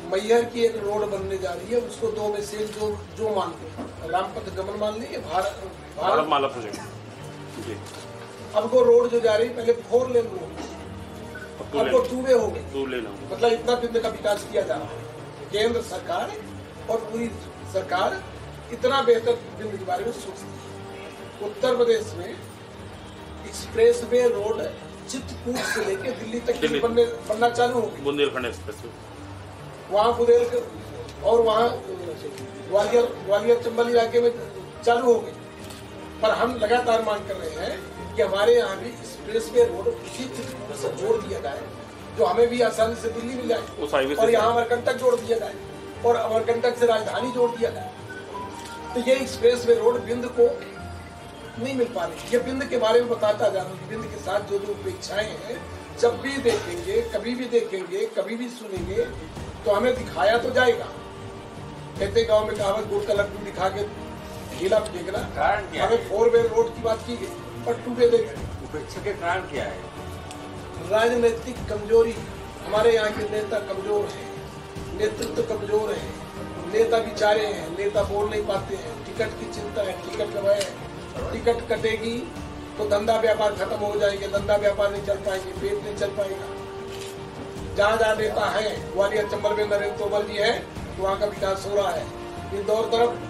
मैहर की एक रोड बनने जा रही है, उसको दो में से जो मान लो, रामपथ गमन मान ली, भारत माला प्रोजेक्ट जी। अब वो रोड जो जा रही है पहले 4 लेन रोड, अब वो 2 वे हो गई। 2 लेन मतलब इतना बिंद का विकास किया जा रहा है। केंद्र सरकार और पूरी सरकार इतना बेहतर बिंद के बारे में सोचती है। उत्तर प्रदेश में एक्सप्रेस वे रोड चित्रकूट से लेके दिल्ली तक बनना चालू हो गई। बुंदेलखंड एक्सप्रेस वहाँ बुंदेलखंड और वहाँ ग्वालियर चंबल इलाके में चालू हो गई। पर हम लगातार मांग कर रहे हैं कि हमारे यहाँ भी एक्सप्रेस वे रोड उसी चित्रकूट से जोड़ दिया जाए, जो हमें भी आसानी से दिल्ली मिल जाए, और यहाँ अमरकंटक जोड़ दिया जाए और अमरकंटक से राजधानी जोड़ दिया जाए। तो ये एक्सप्रेस वे रोड बिंद को नहीं मिल पा रही। ये बिंद के बारे में बताता जा रहा हूँ। बिंद के साथ जो जो अपेक्षाएं हैं, जब भी देखेंगे, कभी भी देखेंगे, कभी भी सुनेंगे, तो हमें दिखाया तो जाएगा। कहते गांव में कहावत, गुड़ का लड्डू दिखा के ढीला फेंकना। हमें 4 वे रोड की बात की गई, पर 2 वे देख। उपेक्षा के कारण क्या है? राजनीतिक कमजोरी। हमारे यहाँ के नेता कमजोर हैं, नेतृत्व कमजोर है, नेता बिचारे हैं, नेता बोल नहीं पाते हैं, टिकट की चिंता है, टिकट का भय है। टिकट कटेगी तो धंधा व्यापार खत्म हो जाएंगे, धंधा व्यापार नहीं चल पाएंगे, पेट नहीं चल पाएगा। जहाँ जहाँ नेता है, ग्वालियर चंबल में नरेंद्र तोमर जी है, तो वहाँ का विकास हो रहा है। इंदौर तरफ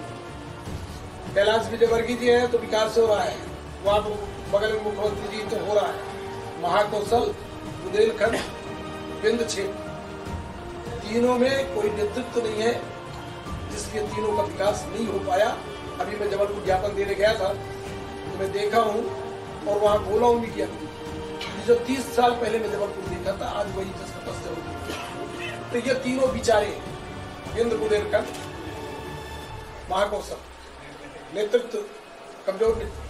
कैलाश विजयवर्गीय जी है, तो विकास हो रहा है। वहाँ बगल में मुख्यमंत्री जी तो हो रहा है। महाकौशल, बुंदेलखंड, बिंद क्षेत्र, तीनों में कोई नेतृत्व नहीं है, जिसलिए तीनों का विकास नहीं हो पाया। अभी मैं जबलपुर ज्ञापन देने गया था, तो मैं देखा हूँ और वहाँ बोला हूँ भी किया। जो 30 साल पहले मैं जबलपुर देखा था, आज वही तपस्या होगी। तो ये तीनों बिचारे, बिंद, बुंदेलखंड, महाकौशल, नेतृत्व कमजोर नेतृत्व।